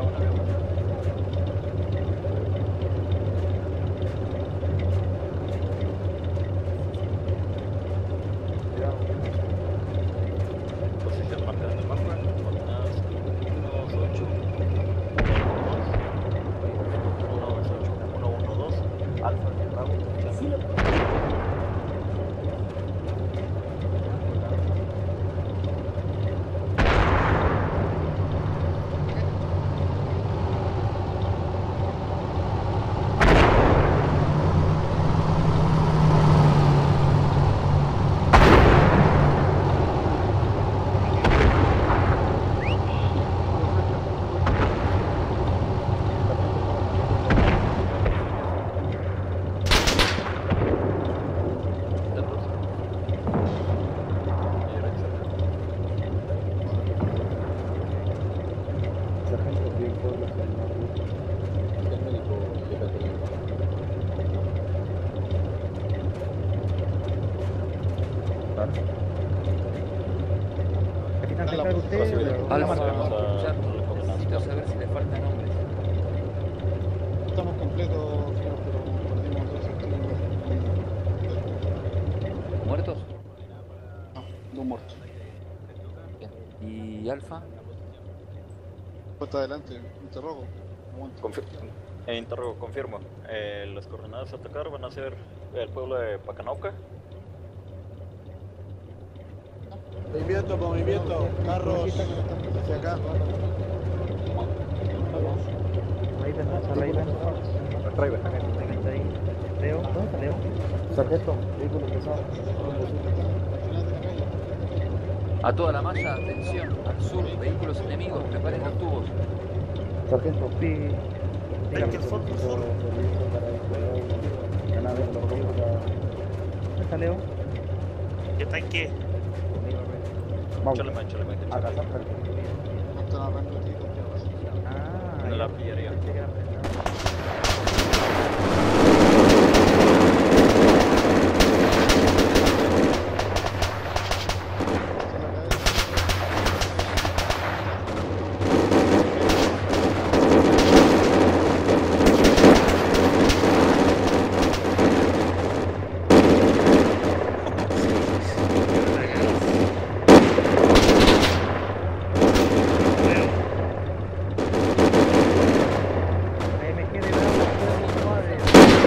Posición marcada en el mapa, coordenadas 128, 112, Alfa, Bravo, Capitán, ¿se encarga usted? Alfa, necesito saber si le faltan nombres. Estamos completos, pero perdimos dos activos. ¿Muertos? No, dos muertos. Bien. ¿Y Alfa? Puesta adelante, interrogo. Aguanta. Interrogo, confirmo. Las coordenadas a atacar van a ser el pueblo de Pacanauca. Movimiento, carros hacia acá. Raven, ¿dónde está Raven? Raven. Raven está ahí. Leo, ¿dónde está Leo? Sargento, vehículo pesado. A toda la malla, atención, al sur, vehículos enemigos, preparen los tubos. Sargento, Sí. Dígame. ¿dónde está Leo? ¿Qué tanque? Chale, man, a cazar. No están arrancando tiros. Ah, en ya la artillería. pensé que era prestado. AMG de Bravo, madre.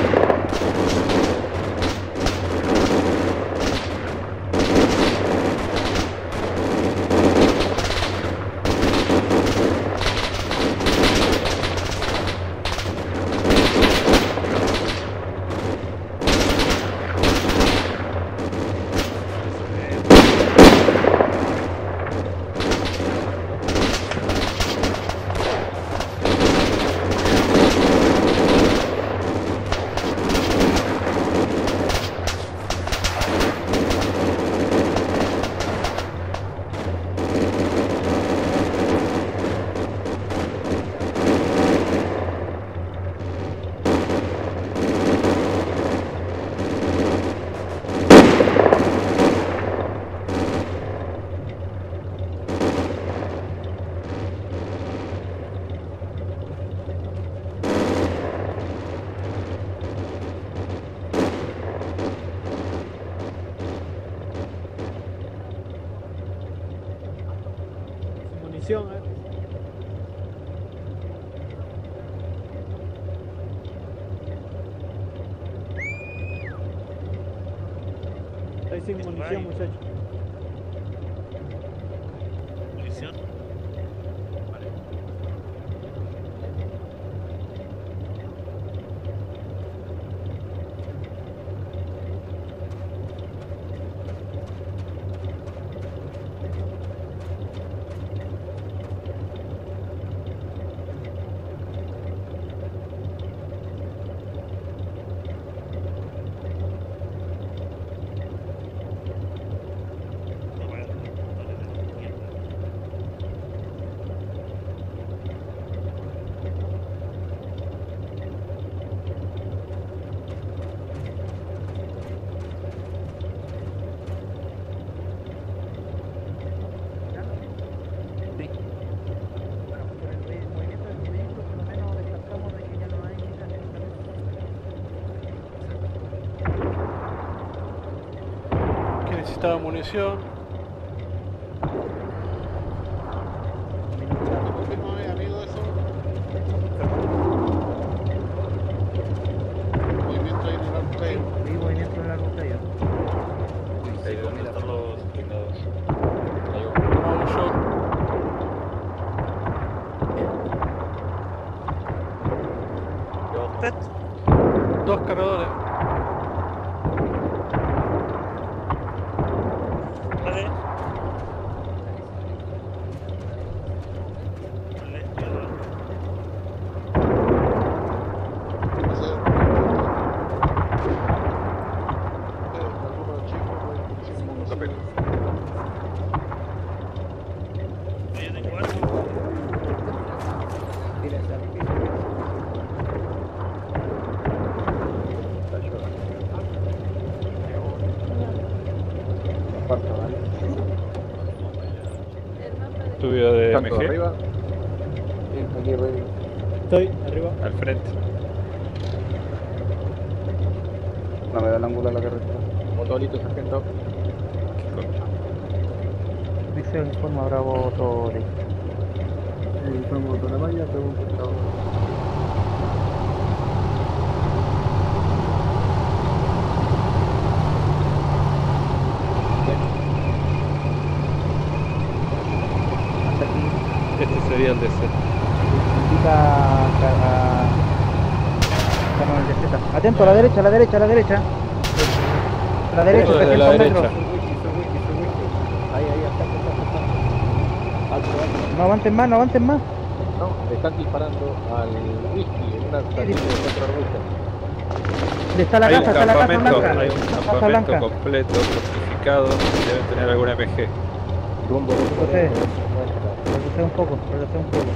Munición, Estoy sin munición, muchachos. ¿Munición? Vale. Necesitaba munición. Confírmame, amigo, eso. Movimiento ahí en el arco caído. Vi movimiento en la ruta yo. Ahí donde están los blindados. Ahí va. Vamos yo. ¿Qué otro? Pet. 2 cargadores. Vale. Vale, cuidado. Hacer. Algunos chicos, Segundo capítulo. Yo tengo algo. Tírense al piso. Aparta, ¿vale? Estudio de ¿Tanto MG arriba? Aquí, ready. Estoy arriba. al frente. No me da el ángulo a la carretera. Motolito, sargento. Liceo informa Bravo Tori. Informo toda la malla, pregunto estado. Hasta aquí. Este sería el DC. Indica Samuel de Z. Atento, a la derecha, a la derecha, a la derecha. A la derecha, Desde la 300 metros. derecha. Ahí, está. Alto, alto. No avanten más, no avanten más. No, le están disparando al whisky en una estación de centro rusa. Está la Hay un casa, está la casa campamento, blanca. hay un Casa campamento blanca. completo, fortificado, deben tener alguna MG. Rumbo, Retrocede. Retrocede un poco, retrocede un poco.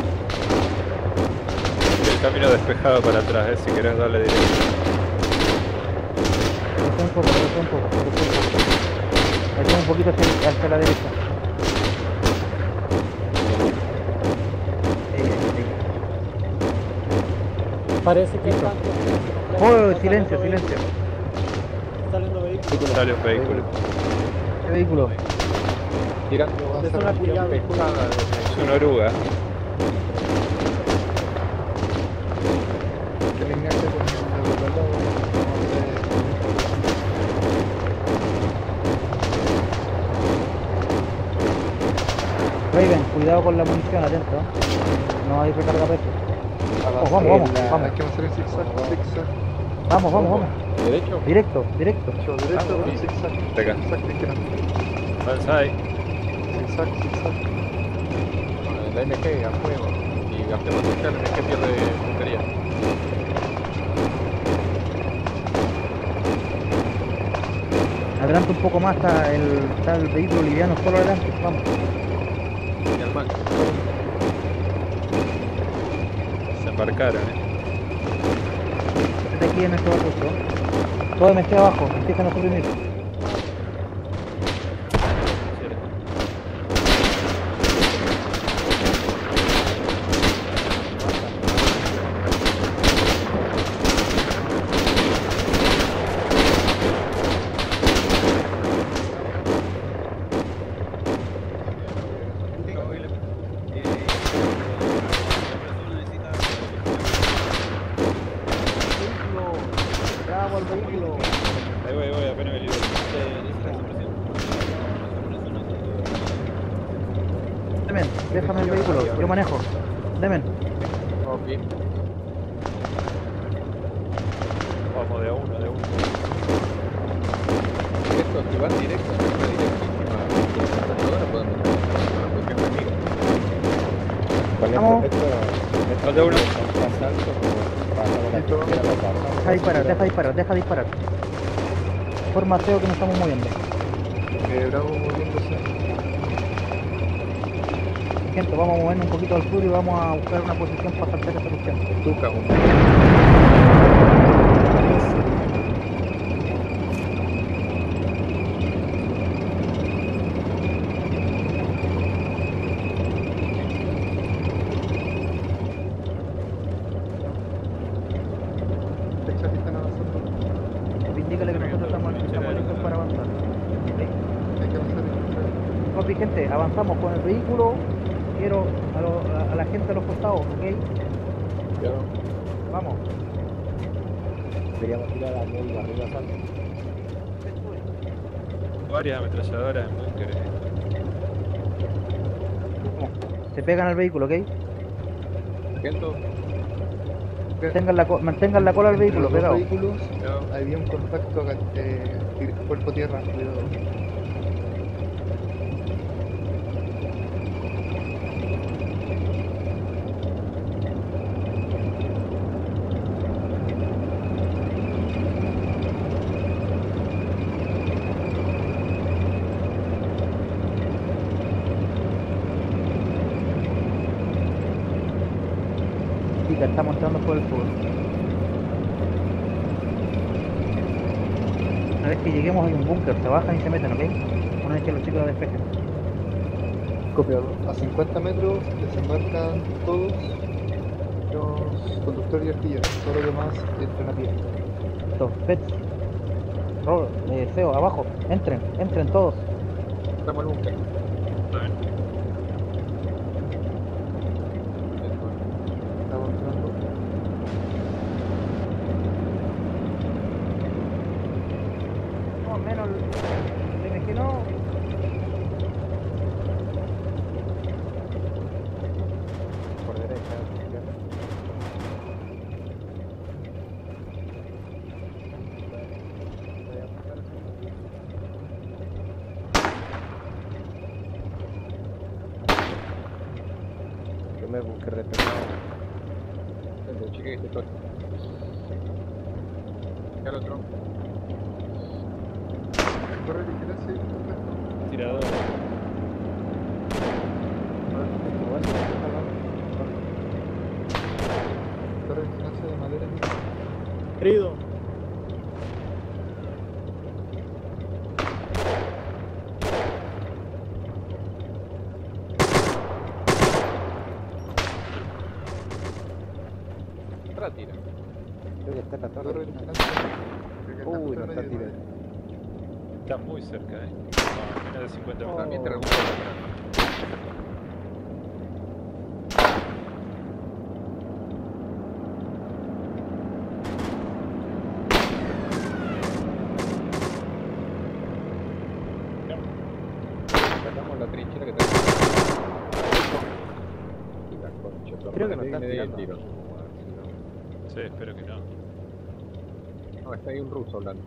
El camino despejado para atrás, si querés darle directo. Retrocede un poco, retrocede un poco, retrocede un poco. Aquí un poquito hacia la derecha. Parece que están. Oh, silencio, silencio. Saliendo vehículos. Sale un vehículo. ¿Qué vehículo? Tirando Es una cuidado. pesada Es una oruga. que le enganche con el reloj. Raven, cuidado con la munición, atento. No hay recarga pecho. Vamos. Hay que hacer en zigzag, zigzag. Vamos. derecho. Directo. Derecho, zigzag. Acá. Zigzag, te quedan. Avanza ahí. Zigzag. La MG a fuego. Y gastemos el MG pierde puntería. Adelante un poco más, está el vehículo liviano solo adelante. Vamos. Y al máximo. Se embarcaron, Desde aquí en este barroso. Todo MG abajo, empiezan a suprimir. Bravo al vehículo. Ahí voy, apenas me libero. Demen, déjame el vehículo, yo manejo. Demen. Ok. Vamos de a uno. Esto, si van directo, no está directísima. Ahora podemos porque es amigo. Vamos. Más de uno. Deja disparar. Formateo que nos estamos moviendo. Bravo moviéndose. Gente, vamos a movernos un poquito al sur y vamos a buscar una posición para saltar esa cuestión. Tuca, un Indícale que nosotros estamos listos para avanzar. ¿Ok? Copy, gente, avanzamos con el vehículo. Quiero a la gente a los costados, ¿ok? Ya. Vamos. Queríamos tirar a medio arriba, salto. Varias ametralladoras en búnkeres. Se pegan al vehículo, ¿ok? Siento. Mantengan la cola al vehículo, Entre los pegado. dos vehículos había un contacto cuerpo-tierra, cuidado. Chica, estamos entrando por el sur. Una vez que lleguemos hay un búnker, se bajan y se meten, ¿ok? Una vez que los chicos lo despejen. Copiado. A 50 metros desembarcan todos los conductores y artilleros. Todo lo demás entran a pie. Los pets. Feo, abajo. Entren todos. Estamos en un búnker. Estamos entrando. No, menos el MG no. Por derecha. Primer búnker despejado. El chique que se toca. Ya el otro. Corre vigilancia y contacto. Tirador. Torre de vigilancia de madera. Herido. Tira. Creo que está en la Torre de torre. vigilancia. Uy, no está tirando. Está muy cerca, No, menos de 50 metros. También te sacamos la trinchera que tenemos. Y la concha, Creo que no te están viene de tirando. tiro. Sí, espero que no. No, está ahí un ruso hablando.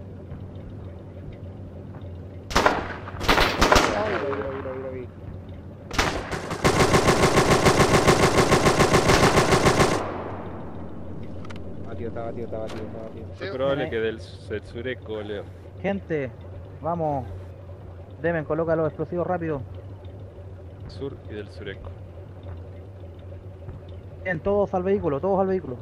Lo vi. Está batido. Es probable que del sureco, Leo. Gente, vamos. Demen, coloca los explosivos rápido. Sur y del sureco. Bien, todos al vehículo, todos al vehículo.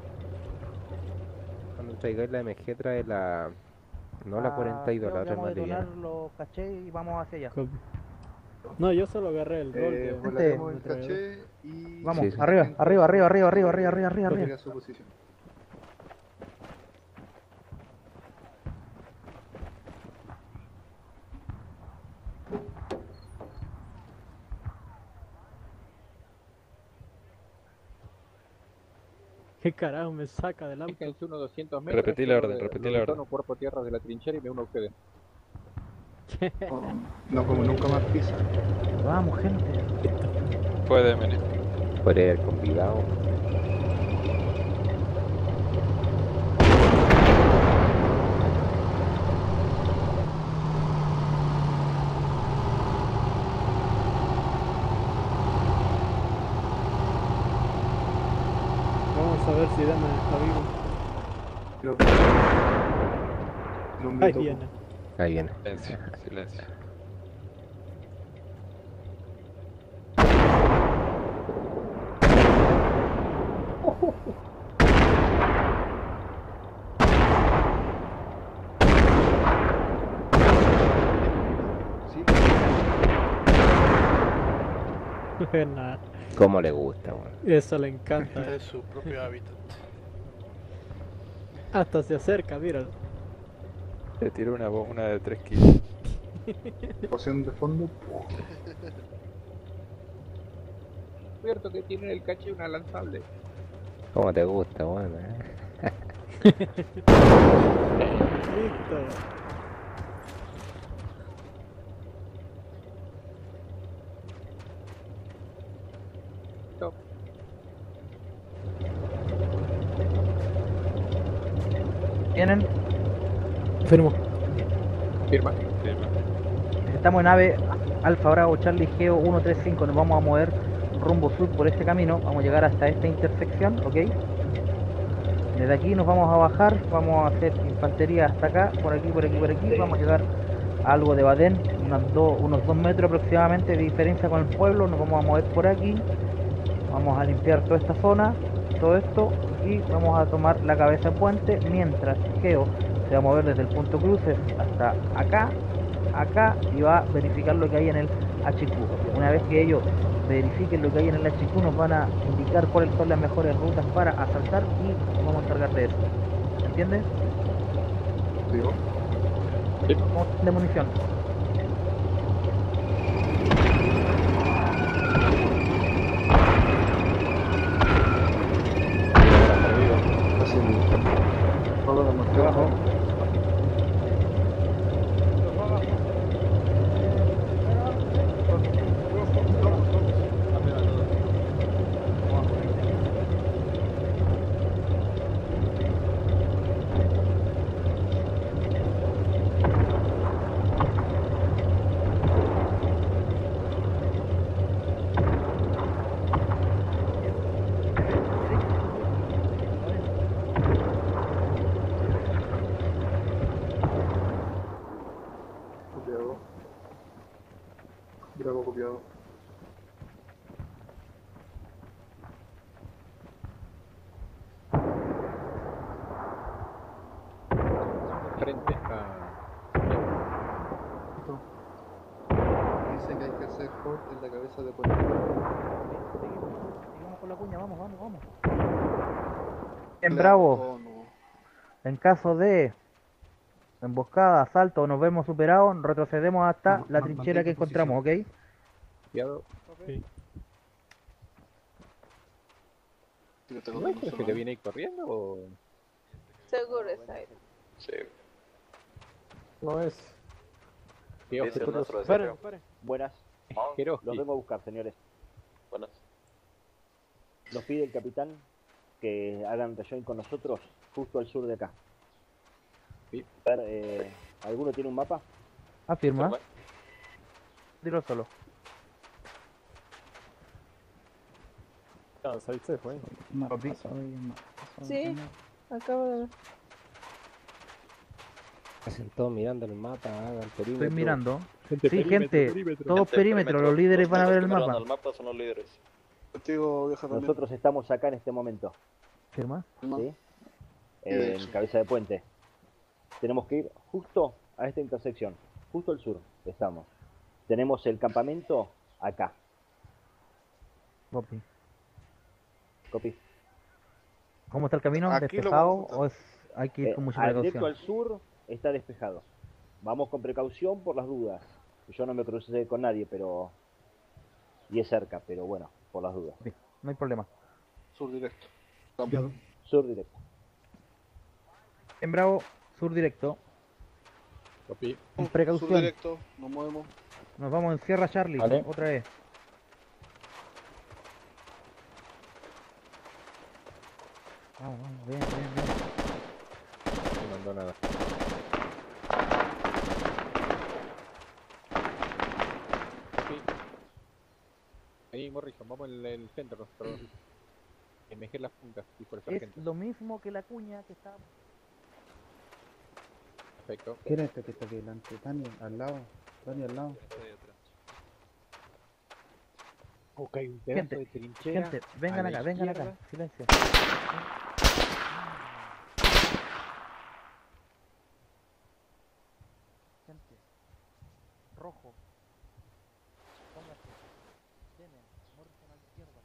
Cuando traigáis la MG trae la... No la 42, Creo la que otra vamos a más liviana. detonar los cachés y vamos hacia allá. No, yo solo agarré el golpe. Volaremos el caché y... Vamos, Sí, sí. arriba. Llega a su posición. ¿Qué carajo me saca del auto? Fíjense unos 200 metros. Repetí la orden, repetí la orden. Detono cuerpo tierra de la trinchera y me uno a ustedes. No como nunca más pisa. Vamos, gente. Puede, Mene. Podría haber convidado. Vamos a ver si Dama está vivo. Creo que... El hombre Ahí topo. viene. Ahí viene. Silencio, silencio. Sí, Buena. ¿Cómo le gusta, weón? Eso le encanta. Es su propio hábitat. Hasta se acerca, míralo. Le tiró una de 3 kilos. Poción de fondo. Cierto que tiene el caché una lanzable. ¿Cómo te gusta, bueno? Listo. ¿Tienen? Firmo. Firma. Firma. Estamos en nave Alfa Bravo Charlie Geo 135. Nos vamos a mover rumbo sur por este camino. Vamos a llegar hasta esta intersección, ¿ok? Desde aquí nos vamos a bajar. Vamos a hacer infantería hasta acá. Por aquí, por aquí, por aquí. Vamos a llegar a algo de Badén. Unos 2 metros aproximadamente de diferencia con el pueblo. Nos vamos a mover por aquí. Vamos a limpiar toda esta zona. Todo esto. Y vamos a tomar la cabeza de puente. Mientras Geo se va a mover desde el punto cruces hasta acá. Acá y va a verificar lo que hay en el HQ. Una vez que ellos verifiquen lo que hay en el HQ nos van a indicar cuáles son las mejores rutas para asaltar y nos vamos a encargar de eso. ¿Entiendes? Digo. Vamos de munición. Así. Todo lo marcado. Abajo. Copiado. Bravo copiado. Frente a... Dice que hay que hacer hold en la cabeza de puente. Vamos con la cuña, vamos, vamos, vamos. En Bravo, Oh, no. en caso de emboscada, asalto o nos vemos superados, retrocedemos hasta la trinchera que encontramos, ¿ok? Cuidado. Yo tengo ¿No es que el que viene ahí corriendo o...? Seguro está ahí. Sí. No es... ¿Qué Dice objeto nuestro Esperen, deseo. esperen. Buenas, Hiroshi. los vengo a buscar, señores. Buenas. Nos pide el capitán que hagan rejoin con nosotros justo al sur de acá. Sí. A ver, ¿alguno tiene un mapa? Afirma. Dilo solo. Ah, saliste, fue. Copy. Sí, acabo de ver. Hacen todo mirando el mapa, hagan perímetro. Estoy mirando. Gente, Sí, perímetro, gente, perímetro. todos perímetros, los líderes van a ver el Los mapa. que miraron al mapa son los líderes. Contigo, vieja también. Nosotros estamos acá en este momento, ¿Firma? ¿sí? En cabeza de puente. Tenemos que ir justo a esta intersección, justo al sur estamos. Tenemos el campamento acá. Copy. Copy. ¿Cómo está el camino? Aquí lo ¿Despejado vamos a o hay que ir con mucha Directo precaución? al sur está despejado. Vamos con precaución por las dudas. Yo no me crucé con nadie, pero... Y es cerca, pero bueno, por las dudas. Sí, no hay problema. Sur directo. Copiado. Sur directo. En Bravo, sur directo. Copy. Con Sur precaución. directo, nos movemos. Nos vamos en Sierra Charlie, Vale. otra vez. Vamos, vamos, bien, bien, bien. No mandó nada. Copy. Ahí, Morrison, vamos en el centro, nosotros. Emerger las puntas, dijo el Es sargento. lo mismo que la cuña que está... Perfecto. ¿Quién es este que está aquí delante? Dani, al lado. Dani, al lado. Ok, un pedazo Gente, de trinchera. Gente, vengan a la acá, vengan izquierda. acá. Silencio. Gente, rojo. Póngase. Demian, Morrison a la izquierda.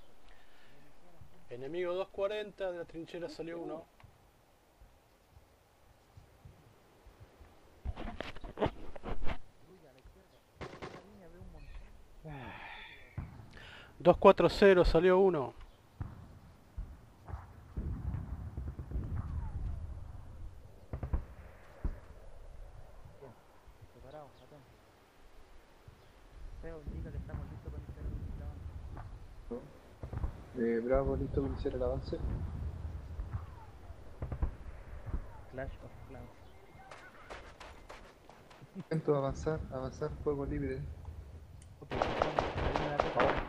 Enemigo 240, de la trinchera salió uno. 240, salió uno. Preparados, atentos. Feo indica que estamos listos para iniciar el avance. Bravo, listo para iniciar el avance. Clash of Clans. Intento avanzar, fuego libre. Ok, ahí me da cuenta.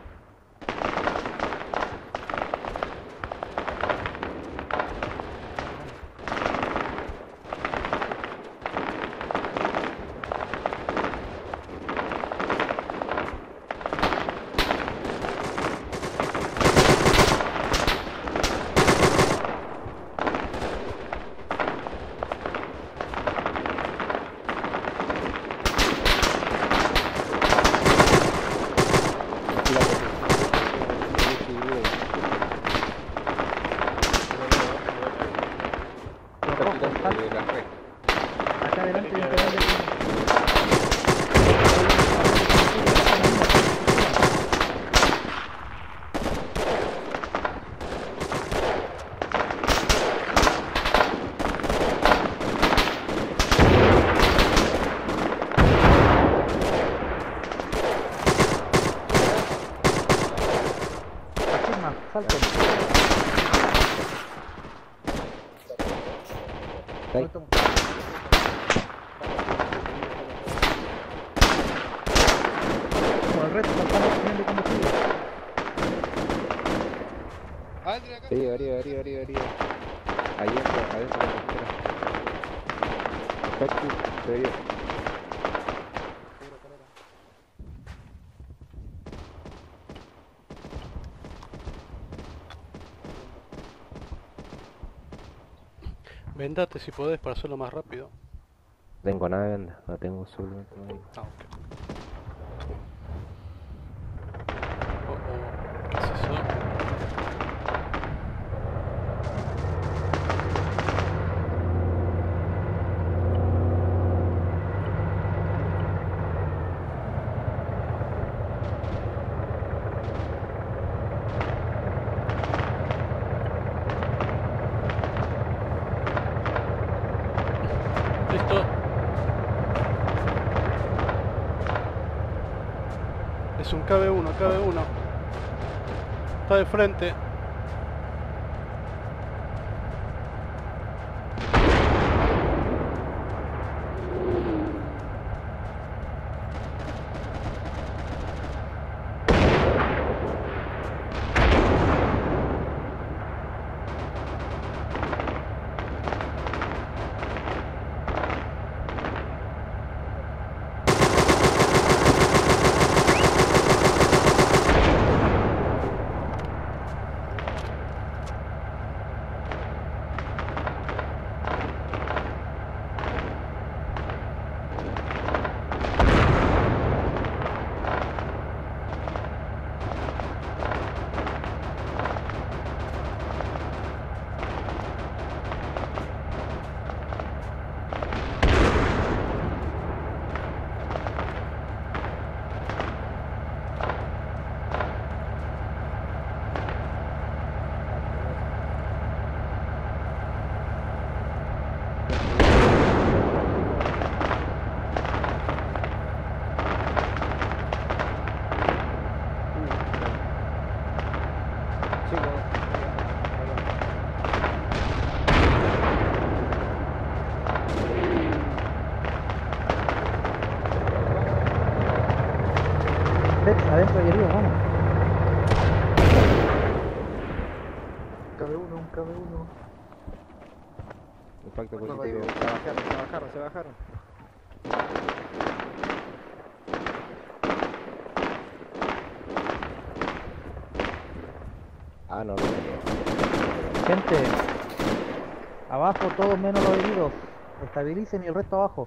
Acá adelante hay un canal de... Afirma, salten. Ahí. Como el resto, estamos teniendo combustible. Arriba. Ahí entra, adentro de la costera. Cachi, arriba. Vendate si podés para hacerlo más rápido. Tengo nada de venda, no tengo suplemento médico. Ah, ok. ¿Qué es eso? Listo. Es un KB1. Está de frente. Adentro y arriba, vamos. Un KB1. Impacto Bueno, positivo. Se bajaron. Ah, no. Gente, abajo todos menos los heridos. Estabilicen y el resto abajo.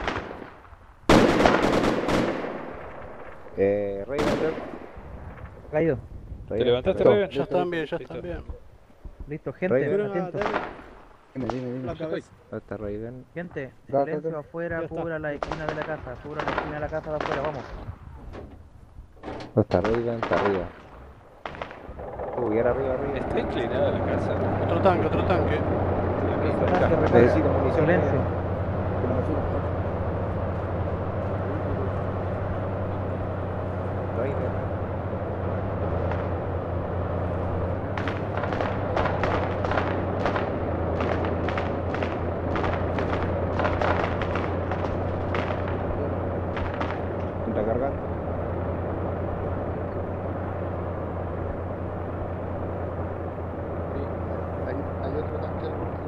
Raven, Caído. ¿Te levantaste, Raven? Ya están bien. Listo, gente, atentos. Dime. La cabeza. ¿Dónde está Raven? Gente, Ya, silencio ya. afuera, Ya está. cubra la esquina de la casa, cubra la esquina de la casa de afuera, vamos. ¿Dónde está Raven? Está arriba. Subir arriba, arriba. Está inclinada la casa. Otro tanque, otro tanque. Necesito municiones. Silencio. No hay nada. Está cargando. Hay otro tanque al norte.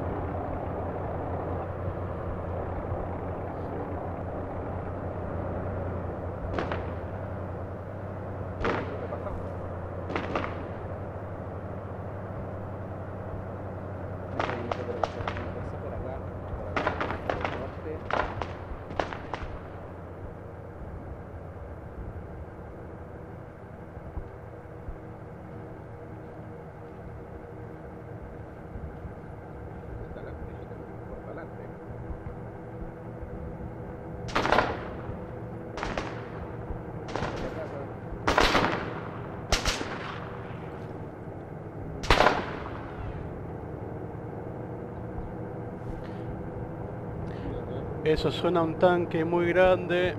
Está la flechita por delante. Eso suena a un tanque muy grande.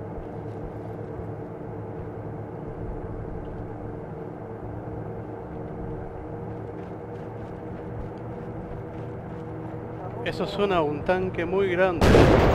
Eso suena a un tanque muy grande.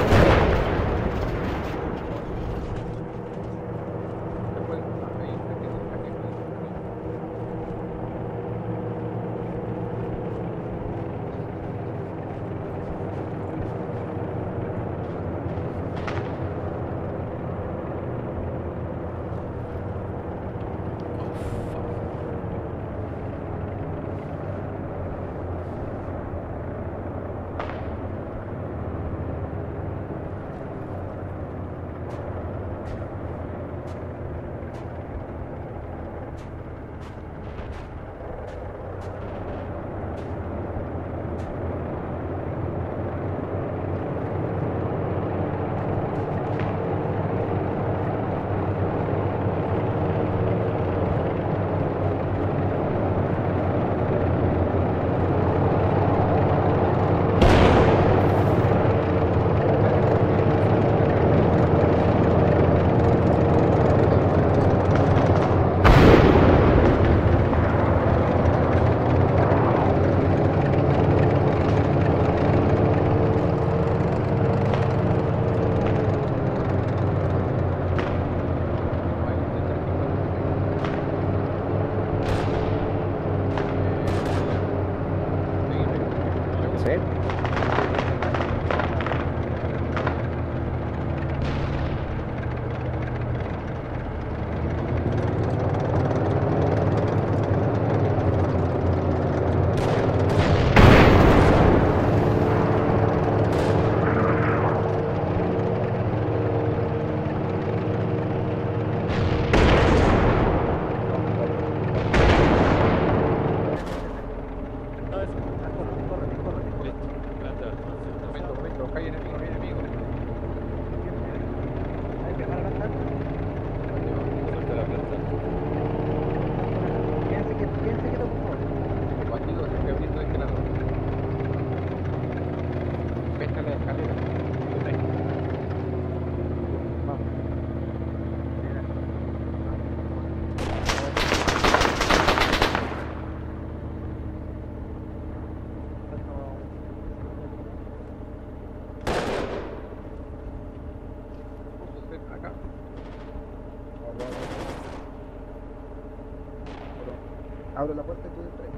Abro la puerta y tú entras.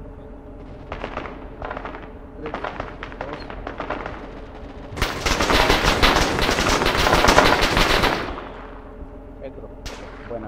3, 2. Entro. Buena.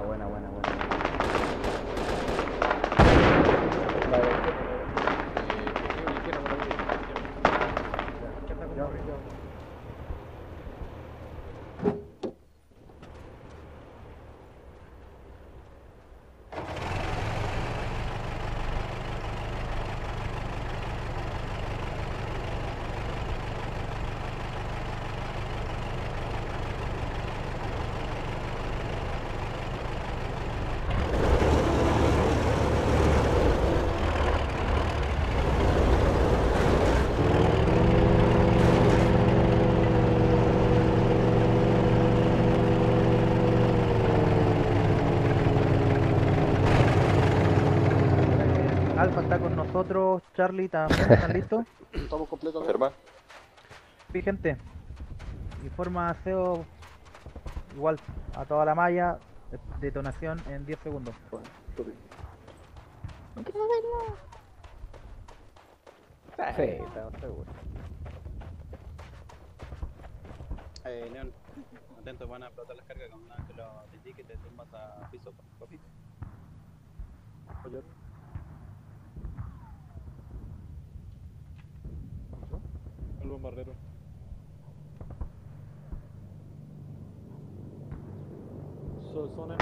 Alfa está con nosotros, Charlie también, ¿están listos? Estamos completos. Confirma. Sí, gente. Informa aseo igual a toda la malla, detonación en 10 segundos. Sí, estamos seguros. León, atento, van a explotar las cargas con una que lo indique y te tumbas a piso, papi. El bombardero. Zona.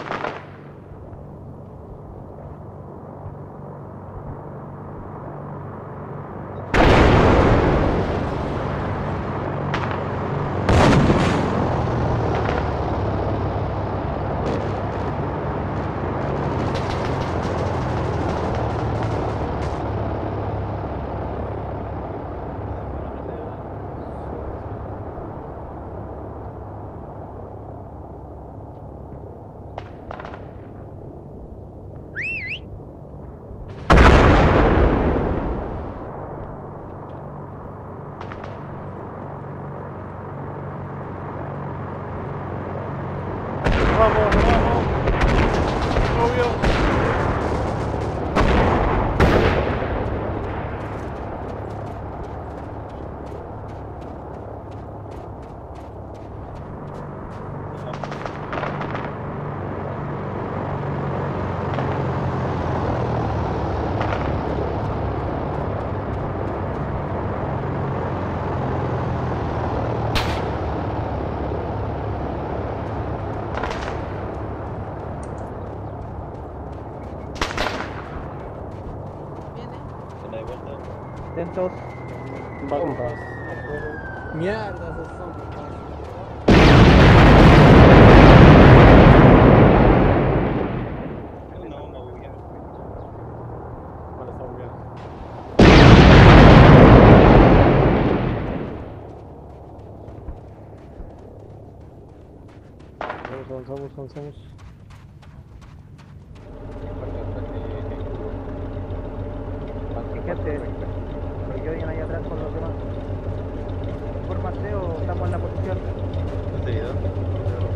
Vamos, vamos. Obvio. Zona de vuelta. Atentos. Bombas. Mierda, esos son. Una bomba bugueada. Vale, estamos bien. Avanzamos. Gente, que oyen ahí atrás con los demás. Informa aseo, estamos en la posición. Recibido.